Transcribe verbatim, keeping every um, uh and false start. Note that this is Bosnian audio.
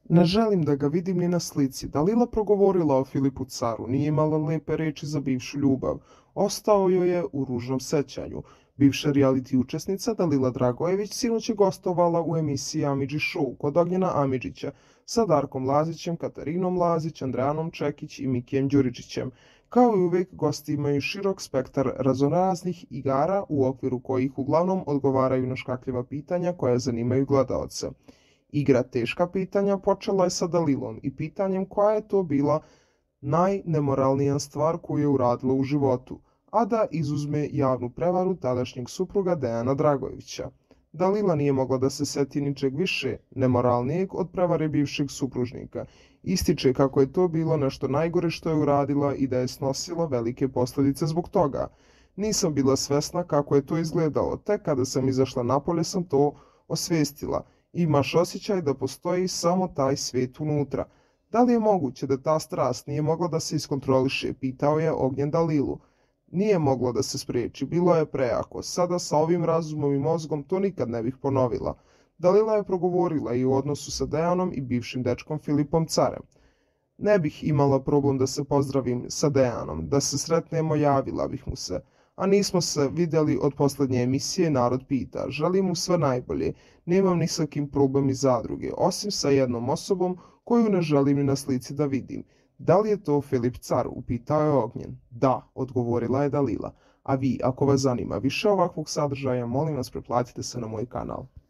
Ne želim da ga vidim ni na slici. Dalila progovorila o Filipu Caru, nije imala lepe reči za bivšu ljubav. Ostao joj je u ružnom sećanju. Bivša reality učesnica Dalila Dragojević sinoć je gostovala u emisiji Amidži Show kod Ognjena Amidžića sa Darkom Lazićem, Katarinom Lazić, Andrejanom Čekić i Mikijem Đuričićem. Kao i uvek, gosti imaju širok spektar raznoraznih igara u okviru kojih uglavnom odgovaraju na škakljiva pitanja koja zanimaju gledaoce. Igra teška pitanja počela je sa Dalilom i pitanjem koja je to bila najnemoralnija stvar koju je uradila u životu, a da izuzme javnu prevaru tadašnjeg supruga Dejana Dragojevića. Dalila nije mogla da se seti ničeg više nemoralnijeg od prevare bivšeg supružnika. Ističe kako je to bilo nešto najgore što je uradila i da je snosila velike posledice zbog toga. Nisam bila svesna kako je to izgledalo, tek kada sam izašla napolje sam to osvestila. Imaš osjećaj da postoji samo taj svet unutra. Da li je moguće da ta strast nije mogla da se iskontroliše, pitao je Ognjen Dalilu. Nije moglo da se spreči, bilo je prejako. Sada sa ovim razumom i mozgom to nikad ne bih ponovila. Dalila je progovorila i u odnosu sa Dejanom i bivšim dečkom Filipom Carem. Ne bih imala problem da se pozdravim sa Dejanom, da se sretnemo, javila bih mu se. A nismo se vidjeli od poslednje emisije Narod pita. Želim mu sve najbolje, nemam ni sa kim problem iz zadruge, osim sa jednom osobom koju ne želim ni na slici da vidim. Da li je to Filip Car, upitao je Ognjen. Da, odgovorila je Dalila. A vi, ako vas zanima više ovakvog sadržaja, molim vas preplatite se na moj kanal.